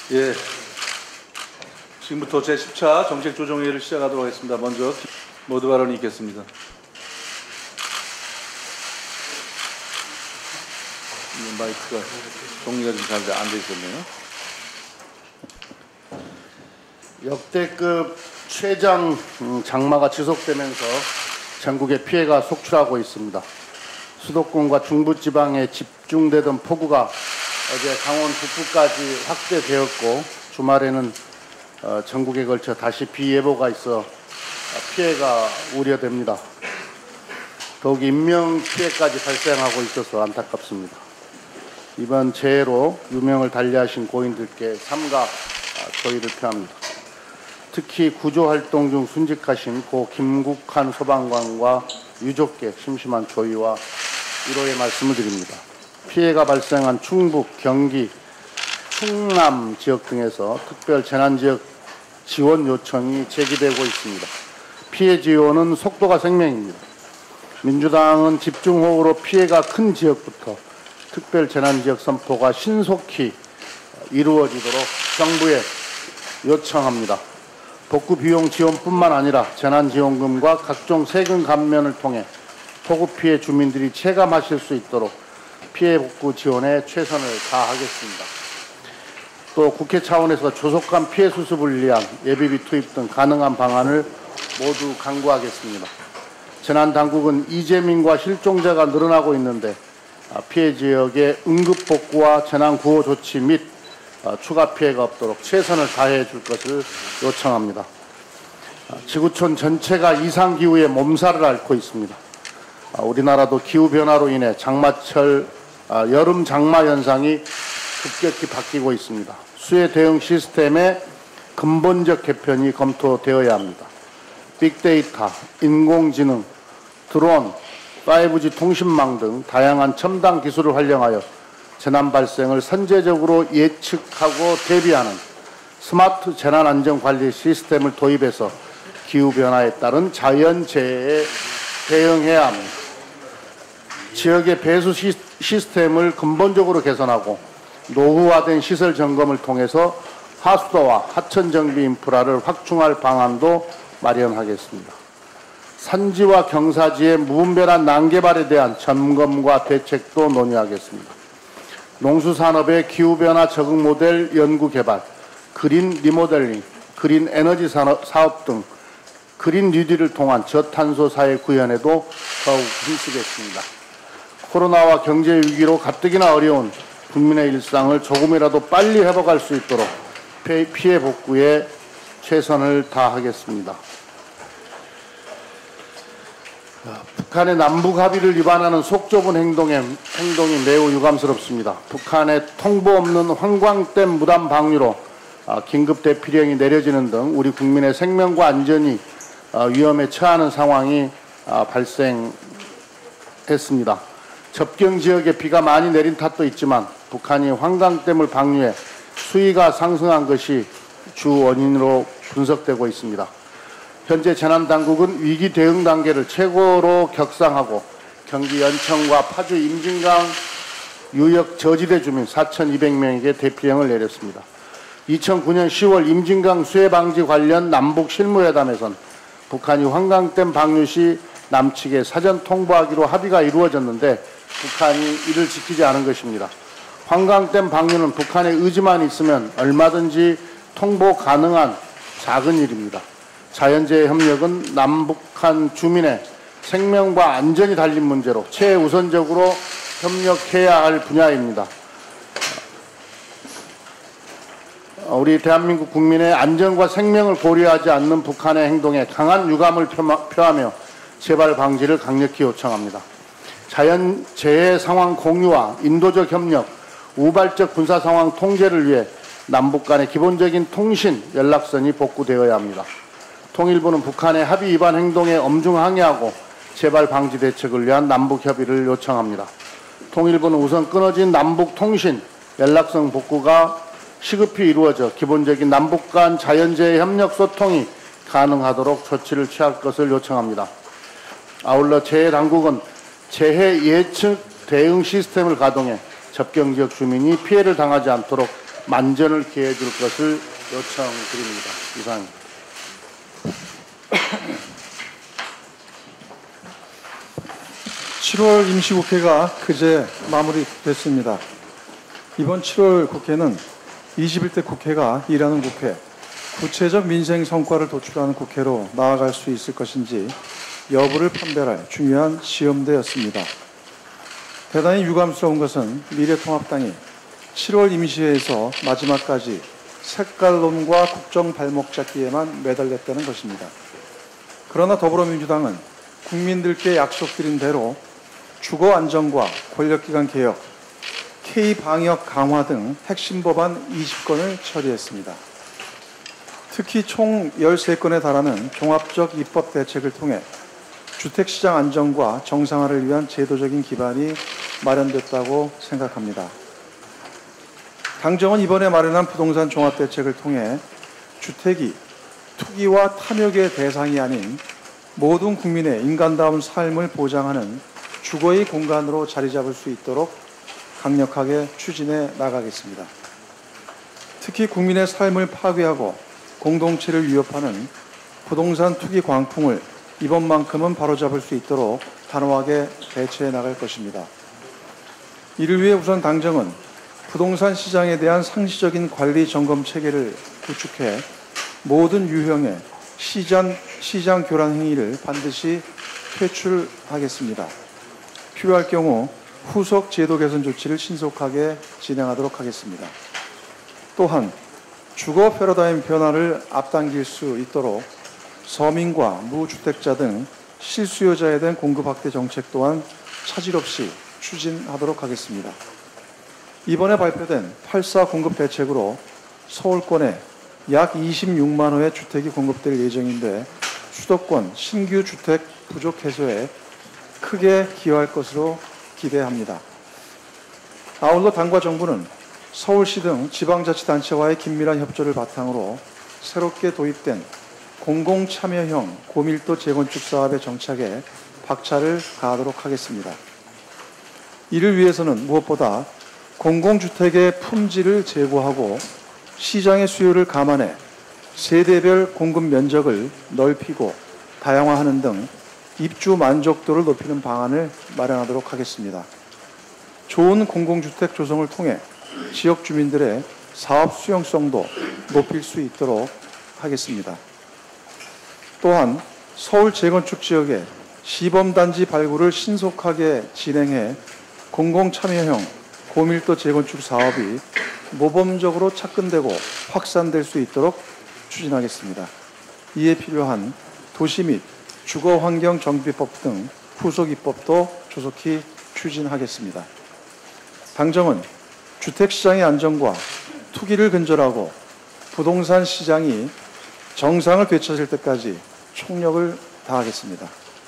예, 지금부터 제10차 정책조정회의를 시작하도록 하겠습니다. 먼저 모두 발언이 있겠습니다. 마이크가 종리가 좀 잘 안 돼 있었네요. 역대급 최장 장마가 지속되면서 전국에 피해가 속출하고 있습니다. 수도권과 중부지방에 집중되던 폭우가 어제 강원 북부까지 확대되었고, 주말에는 전국에 걸쳐 다시 비 예보가 있어 피해가 우려됩니다. 더욱 인명 피해까지 발생하고 있어서 안타깝습니다. 이번 재해로 유명을 달리하신 고인들께 삼가 조의를 표합니다. 특히 구조활동 중 순직하신 고 김국환 소방관과 유족께 심심한 조의와 위로의 말씀을 드립니다. 피해가 발생한 충북, 경기, 충남 지역 등에서 특별 재난지역 지원 요청이 제기되고 있습니다. 피해 지원은 속도가 생명입니다. 민주당은 집중호우로 피해가 큰 지역부터 특별 재난지역 선포가 신속히 이루어지도록 정부에 요청합니다. 복구 비용 지원뿐만 아니라 재난지원금과 각종 세금 감면을 통해 폭우 피해 주민들이 체감하실 수 있도록 피해 복구 지원에 최선을 다하겠습니다. 또 국회 차원에서 조속한 피해 수습을 위한 예비비 투입 등 가능한 방안을 모두 강구하겠습니다. 재난당국은 이재민과 실종자가 늘어나고 있는데 피해 지역의 응급복구와 재난구호 조치 및 추가 피해가 없도록 최선을 다해 줄 것을 요청합니다. 지구촌 전체가 이상기후에 몸살을 앓고 있습니다. 우리나라도 기후변화로 인해 장마철, 여름 장마 현상이 급격히 바뀌고 있습니다. 수해 대응 시스템의 근본적 개편이 검토되어야 합니다. 빅데이터, 인공지능, 드론, 5G 통신망 등 다양한 첨단 기술을 활용하여 재난 발생을 선제적으로 예측하고 대비하는 스마트 재난안전관리 시스템을 도입해서 기후변화에 따른 자연재해에 대응해야 합니다. 지역의 배수 시스템을 근본적으로 개선하고 노후화된 시설 점검을 통해서 하수도와 하천 정비 인프라를 확충할 방안도 마련하겠습니다. 산지와 경사지의 무분별한 난개발에 대한 점검과 대책도 논의하겠습니다. 농수산업의 기후변화 적응 모델 연구 개발, 그린 리모델링, 그린 에너지 사업 등 그린 뉴딜을 통한 저탄소 사회 구현에도 더욱 힘쓰겠습니다. 코로나와 경제 위기로 가뜩이나 어려운 국민의 일상을 조금이라도 빨리 회복할 수 있도록 피해 복구에 최선을 다하겠습니다. 북한의 남북 합의를 위반하는 속 좁은 행동이 매우 유감스럽습니다. 북한의 통보 없는 환광댐 무단 방류로 긴급 대피령이 내려지는 등 우리 국민의 생명과 안전이 위험에 처하는 상황이 발생했습니다. 접경 지역에 비가 많이 내린 탓도 있지만 북한이 환광댐을 방류해 수위가 상승한 것이 주 원인으로 분석되고 있습니다. 현재 재난당국은 위기 대응 단계를 최고로 격상하고 경기 연천과 파주 임진강 유역 저지대 주민 4,200명에게 대피령을 내렸습니다. 2009년 10월 임진강 수해 방지 관련 남북 실무회담에선 북한이 환광댐 방류 시 남측에 사전 통보하기로 합의가 이루어졌는데 북한이 이를 지키지 않은 것입니다. 환광댐 방류는 북한의 의지만 있으면 얼마든지 통보 가능한 작은 일입니다. 자연재해 협력은 남북한 주민의 생명과 안전이 달린 문제로 최우선적으로 협력해야 할 분야입니다. 우리 대한민국 국민의 안전과 생명을 고려하지 않는 북한의 행동에 강한 유감을 표하며 재발 방지를 강력히 요청합니다. 자연재해 상황 공유와 인도적 협력, 우발적 군사 상황 통제를 위해 남북 간의 기본적인 통신, 연락선이 복구되어야 합니다. 통일부는 북한의 합의 위반 행동에 엄중 항의하고 재발 방지 대책을 위한 남북 협의를 요청합니다. 통일부는 우선 끊어진 남북 통신, 연락선 복구가 시급히 이루어져 기본적인 남북 간 자연재해 협력 소통이 가능하도록 조치를 취할 것을 요청합니다. 아울러 재해당국은 재해 예측 대응 시스템을 가동해 접경지역 주민이 피해를 당하지 않도록 만전을 기해 줄 것을 요청드립니다. 이상입니다. 7월 임시국회가 그제 마무리됐습니다. 이번 7월 국회는 21대 국회가 일하는 국회, 구체적 민생 성과를 도출하는 국회로 나아갈 수 있을 것인지 여부를 판별할 중요한 시험대였습니다. 대단히 유감스러운 것은 미래통합당이 7월 임시회에서 마지막까지 색깔론과 국정 발목 잡기에만 매달렸다는 것입니다. 그러나 더불어민주당은 국민들께 약속드린 대로 주거 안정과 권력기관 개혁, K방역 강화 등 핵심 법안 20건을 처리했습니다. 특히 총 13건에 달하는 종합적 입법 대책을 통해 주택시장 안정과 정상화를 위한 제도적인 기반이 마련됐다고 생각합니다. 당정은 이번에 마련한 부동산 종합대책을 통해 주택이 투기와 탐욕의 대상이 아닌 모든 국민의 인간다운 삶을 보장하는 주거의 공간으로 자리 잡을 수 있도록 강력하게 추진해 나가겠습니다. 특히 국민의 삶을 파괴하고 공동체를 위협하는 부동산 투기 광풍을 이번만큼은 바로잡을 수 있도록 단호하게 대처해 나갈 것입니다. 이를 위해 우선 당정은 부동산 시장에 대한 상시적인 관리 점검 체계를 구축해 모든 유형의 시장 교란 행위를 반드시 퇴출하겠습니다. 필요할 경우 후속 제도 개선 조치를 신속하게 진행하도록 하겠습니다. 또한 주거 패러다임 변화를 앞당길 수 있도록 서민과 무주택자 등 실수요자에 대한 공급 확대 정책 또한 차질 없이 추진하도록 하겠습니다. 이번에 발표된 8.4 공급 대책으로 서울권에 약 26만 호의 주택이 공급될 예정인데 수도권 신규 주택 부족 해소에 크게 기여할 것으로 기대합니다. 아울러 당과 정부는 서울시 등 지방자치단체와의 긴밀한 협조를 바탕으로 새롭게 도입된 공공참여형 고밀도 재건축 사업의 정착에 박차를 가하도록 하겠습니다. 이를 위해서는 무엇보다 공공주택의 품질을 제고하고 시장의 수요를 감안해 세대별 공급 면적을 넓히고 다양화하는 등 입주 만족도를 높이는 방안을 마련하도록 하겠습니다. 좋은 공공주택 조성을 통해 지역 주민들의 사업 수용성도 높일 수 있도록 하겠습니다. 또한 서울 재건축 지역의 시범단지 발굴을 신속하게 진행해 공공참여형 고밀도 재건축 사업이 모범적으로 착근되고 확산될 수 있도록 추진하겠습니다. 이에 필요한 도시 및 주거환경정비법 등 후속 입법도 조속히 추진하겠습니다. 당정은 주택시장의 안정과 투기를 근절하고 부동산 시장이 정상을 되찾을 때까지 총력을 다하겠습니다.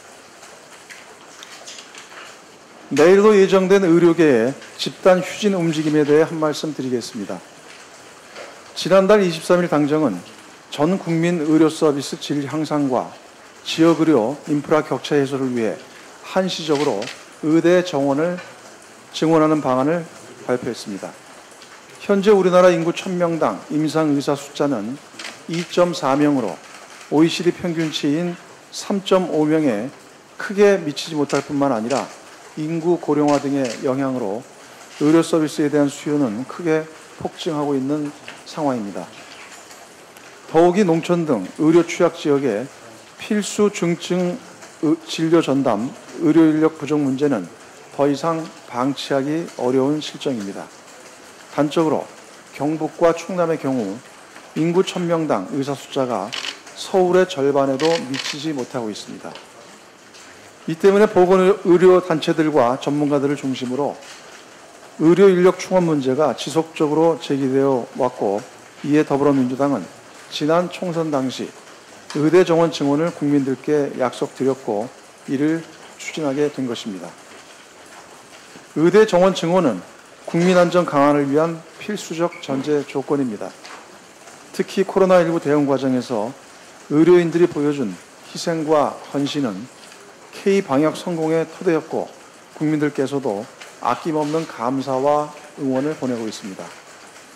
내일로 예정된 의료계의 집단 휴진 움직임에 대해 한 말씀 드리겠습니다. 지난달 23일 당정은 전 국민 의료 서비스 질 향상과 지역 의료 인프라 격차 해소를 위해 한시적으로 의대 정원을 증원하는 방안을 발표했습니다. 현재 우리나라 인구 1000명당 임상 의사 숫자는 2.4명으로 OECD 평균치인 3.5명에 크게 미치지 못할 뿐만 아니라 인구 고령화 등의 영향으로 의료 서비스에 대한 수요는 크게 폭증하고 있는 상황입니다. 더욱이 농촌 등 의료 취약 지역의 필수 중증 진료 전담 의료 인력 부족 문제는 더 이상 방치하기 어려운 실정입니다. 단적으로 경북과 충남의 경우 인구 1000명당 의사 숫자가 서울의 절반에도 미치지 못하고 있습니다. 이 때문에 보건의료단체들과 전문가들을 중심으로 의료 인력 충원 문제가 지속적으로 제기되어 왔고, 이에 더불어민주당은 지난 총선 당시 의대 정원 증원을 국민들께 약속드렸고 이를 추진하게 된 것입니다. 의대 정원 증원은 국민 안전 강화를 위한 필수적 전제 조건입니다. 특히 코로나19 대응 과정에서 의료인들이 보여준 희생과 헌신은 K방역 성공의 토대였고 국민들께서도 아낌없는 감사와 응원을 보내고 있습니다.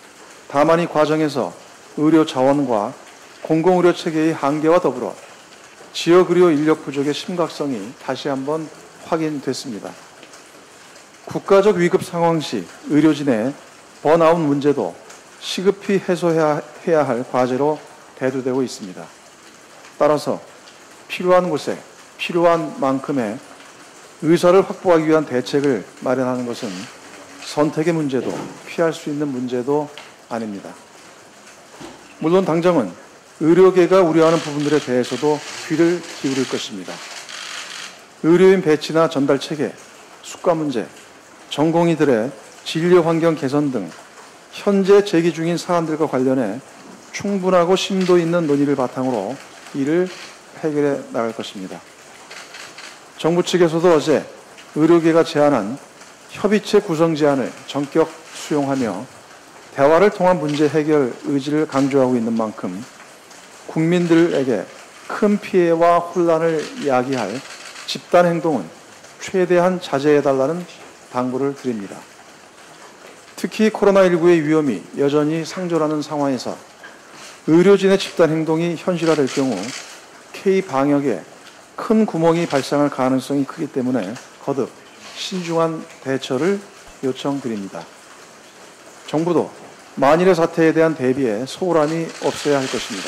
다만 이 과정에서 의료 자원과 공공의료 체계의 한계와 더불어 지역 의료 인력 부족의 심각성이 다시 한번 확인됐습니다. 국가적 위급 상황 시 의료진의 번아웃 문제도 시급히 해소해야 할 과제로 대두되고 있습니다. 따라서 필요한 곳에 필요한 만큼의 의사를 확보하기 위한 대책을 마련하는 것은 선택의 문제도 피할 수 있는 문제도 아닙니다. 물론 당정은 의료계가 우려하는 부분들에 대해서도 귀를 기울일 것입니다. 의료인 배치나 전달 체계, 수가 문제, 전공의들의 진료 환경 개선 등 현재 제기 중인 사안들과 관련해 충분하고 심도 있는 논의를 바탕으로 이를 해결해 나갈 것입니다. 정부 측에서도 어제 의료계가 제안한 협의체 구성 제안을 전격 수용하며 대화를 통한 문제 해결 의지를 강조하고 있는 만큼 국민들에게 큰 피해와 혼란을 야기할 집단 행동은 최대한 자제해달라는 당부를 드립니다. 특히 코로나19의 위험이 여전히 상존하는 상황에서 의료진의 집단 행동이 현실화될 경우 K-방역에 큰 구멍이 발생할 가능성이 크기 때문에 거듭 신중한 대처를 요청드립니다. 정부도 만일의 사태에 대한 대비에 소홀함이 없어야 할 것입니다.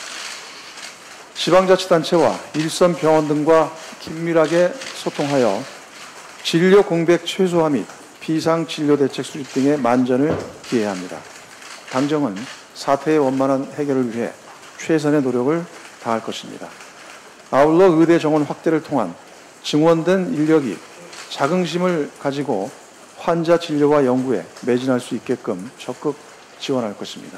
지방자치단체와 일선 병원 등과 긴밀하게 소통하여 진료 공백 최소화 및 비상진료대책 수립 등의 만전을 기해야 합니다. 당정은 사태의 원만한 해결을 위해 최선의 노력을 다할 것입니다. 아울러 의대 정원 확대를 통한 증원된 인력이 자긍심을 가지고 환자 진료와 연구에 매진할 수 있게끔 적극 지원할 것입니다.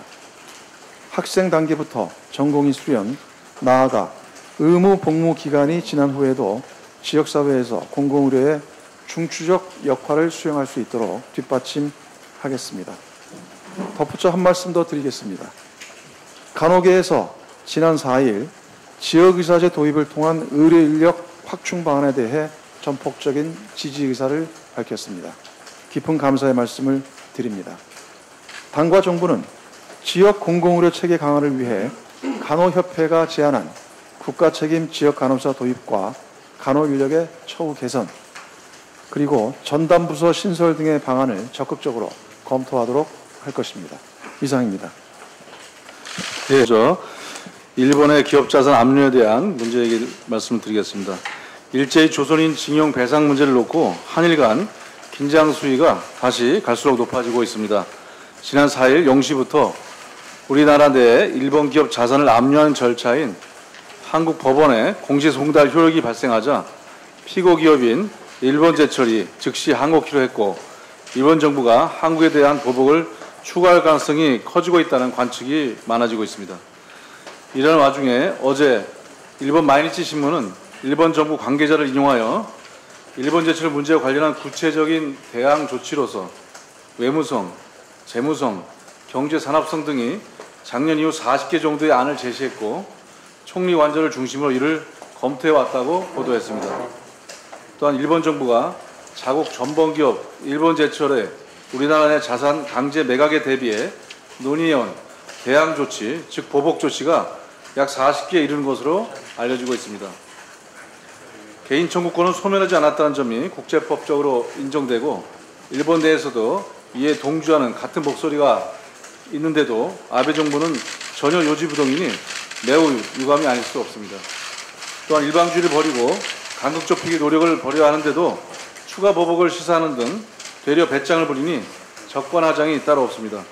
학생 단계부터 전공의 수련, 나아가 의무 복무 기간이 지난 후에도 지역사회에서 공공의료의 중추적 역할을 수행할 수 있도록 뒷받침하겠습니다. 덧붙여 한 말씀 더 드리겠습니다. 간호계에서 지난 4일 지역의사제 도입을 통한 의료 인력 확충 방안에 대해 전폭적인 지지 의사를 밝혔습니다. 깊은 감사의 말씀을 드립니다. 당과 정부는 지역 공공의료 체계 강화를 위해 간호협회가 제안한 국가 책임 지역 간호사 도입과 간호 인력의 처우 개선, 그리고 전담부서 신설 등의 방안을 적극적으로 검토하도록 할 것입니다. 이상입니다. 네, 일본의 기업자산 압류에 대한 문제 얘기 말씀드리겠습니다. 일제히 조선인 징용 배상 문제를 놓고 한일 간 긴장 수위가 다시 갈수록 높아지고 있습니다. 지난 4일 0시부터 우리나라 내 일본 기업 자산을 압류하는 절차인 한국 법원에 공시송달 효력이 발생하자 피고 기업인 일본제철이 즉시 항고키로 했고 일본 정부가 한국에 대한 보복을 추가할 가능성이 커지고 있다는 관측이 많아지고 있습니다. 이런 와중에 어제 일본 마이니치 신문은 일본 정부 관계자를 인용하여 일본제철 문제와 관련한 구체적인 대항 조치로서 외무성, 재무성, 경제산업성 등이 작년 이후 40개 정도의 안을 제시했고 총리 완전을 중심으로 이를 검토해왔다고 보도했습니다. 또한 일본 정부가 자국 전범기업 일본제철의 우리나라 내 자산 강제 매각에 대비해 논의해온 대항 조치, 즉 보복 조치가 약 40개에 이르는 것으로 알려지고 있습니다. 개인 청구권은 소멸하지 않았다는 점이 국제법적으로 인정되고 일본 내에서도 이에 동조하는 같은 목소리가 있는데도 아베 정부는 전혀 요지부동이니 매우 유감이 아닐 수 없습니다. 또한 일방주의를 버리고 간극 좁히기 노력을 벌여야 하는데도 추가 보복을 시사하는 등 되려 배짱을 부리니 적반하장이 따로 없습니다.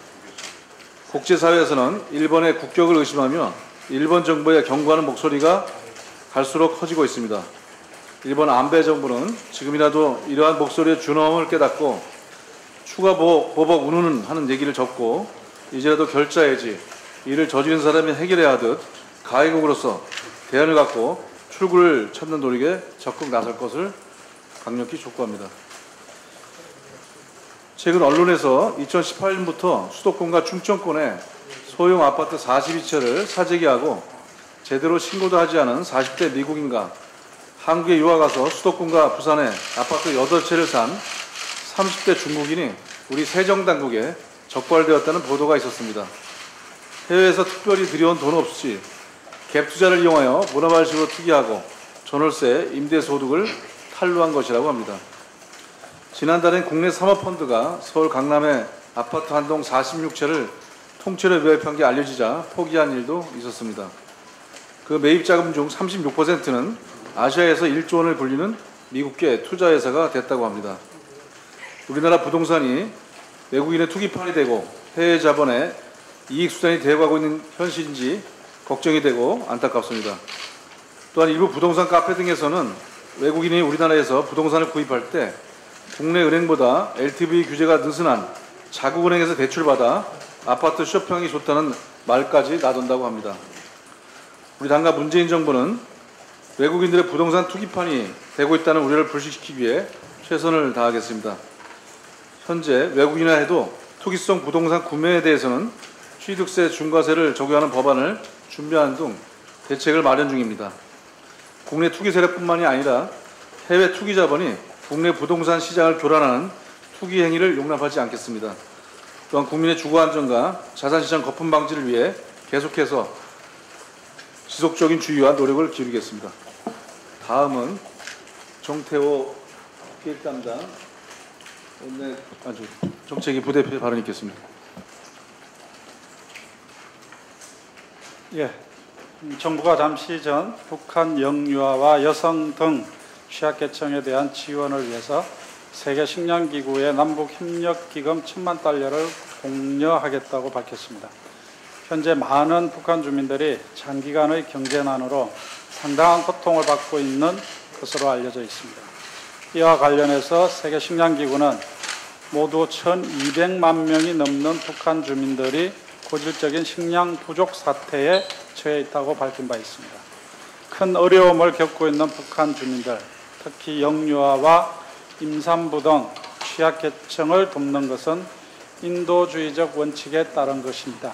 국제사회에서는 일본의 국격을 의심하며 일본 정부에 경고하는 목소리가 갈수록 커지고 있습니다. 일본 안배 정부는 지금이라도 이러한 목소리의 준엄함을 깨닫고 추가 보복 운운은 하는 얘기를 접고 이제라도 결자해지 이를 저지른 사람이 해결해야 하듯 가해국으로서 대안을 갖고 출구를 찾는 노력에 적극 나설 것을 강력히 촉구합니다. 최근 언론에서 2018년부터 수도권과 충청권에 소형 아파트 42채를 사재기 하고 제대로 신고도 하지 않은 40대 미국인과 한국에 유학가서 수도권과 부산에 아파트 8채를 산 30대 중국인이 우리 세정당국에 적발되었다는 보도가 있었습니다. 해외에서 특별히 들여온 돈 없이 갭 투자를 이용하여 문화발식으로 투기하고 전월세, 임대소득을 탈루한 것이라고 합니다. 지난달엔 국내 사모펀드가 서울 강남의 아파트 한 동 46채를 통째로 매입한 게 알려지자 포기한 일도 있었습니다. 그 매입 자금 중 36%는 아시아에서 1조 원을 불리는 미국계 투자회사가 됐다고 합니다. 우리나라 부동산이 외국인의 투기판이 되고 해외 자본의 이익 수단이 되어가고 있는 현실인지 걱정이 되고 안타깝습니다. 또한 일부 부동산 카페 등에서는 외국인이 우리나라에서 부동산을 구입할 때 국내 은행보다 LTV 규제가 느슨한 자국은행에서 대출받아 아파트 쇼핑이 좋다는 말까지 나돈다고 합니다. 우리 당과 문재인 정부는 외국인들의 부동산 투기판이 되고 있다는 우려를 불식시키기 위해 최선을 다하겠습니다. 현재 외국인이라 해도 투기성 부동산 구매에 대해서는 취득세, 중과세를 적용하는 법안을 준비하는 등 대책을 마련 중입니다. 국내 투기 세력뿐만이 아니라 해외 투기 자본이 국내 부동산 시장을 교란하는 투기 행위를 용납하지 않겠습니다. 또한 국민의 주거 안정과 자산시장 거품 방지를 위해 계속해서 지속적인 주의와 노력을 기울이겠습니다. 다음은 정태호 기획담당 정책위 부대표 발언 있겠습니다. 예, 정부가 잠시 전 북한 영유아와 여성 등 취약계층에 대한 지원을 위해서 세계식량기구의 남북협력기금 1,000만 달러를 공여하겠다고 밝혔습니다. 현재 많은 북한 주민들이 장기간의 경제난으로 상당한 고통을 받고 있는 것으로 알려져 있습니다. 이와 관련해서 세계식량기구는 모두 1,200만 명이 넘는 북한 주민들이 고질적인 식량 부족 사태에 처해 있다고 밝힌 바 있습니다. 큰 어려움을 겪고 있는 북한 주민들, 특히 영유아와 임산부 등 취약계층을 돕는 것은 인도주의적 원칙에 따른 것입니다.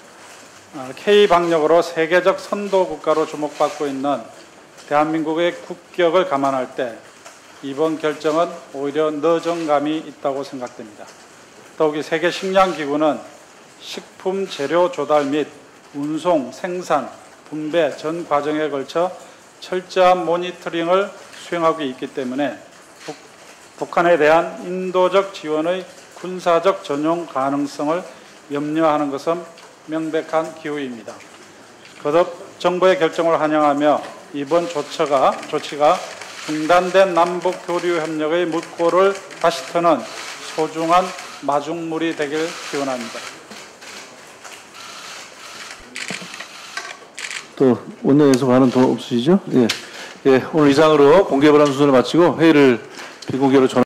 K방역으로 세계적 선도국가로 주목받고 있는 대한민국의 국격을 감안할 때 이번 결정은 오히려 너정감이 있다고 생각됩니다. 더욱이 세계식량기구는 식품 재료 조달 및 운송, 생산, 분배 전 과정에 걸쳐 철저한 모니터링을 수행하고 있기 때문에 북한에 대한 인도적 지원의 군사적 전용 가능성을 염려하는 것은 명백한 기우입니다. 거듭 정부의 결정을 환영하며 이번 조치가 중단된 남북 교류 협력의 물꼬를 다시 터는 소중한 마중물이 되길 기원합니다. 또 원내에서 발언 더 없으시죠? 예. 오늘 이상으로 공개 발언 순서를 마치고 회의를 비공개로 전환.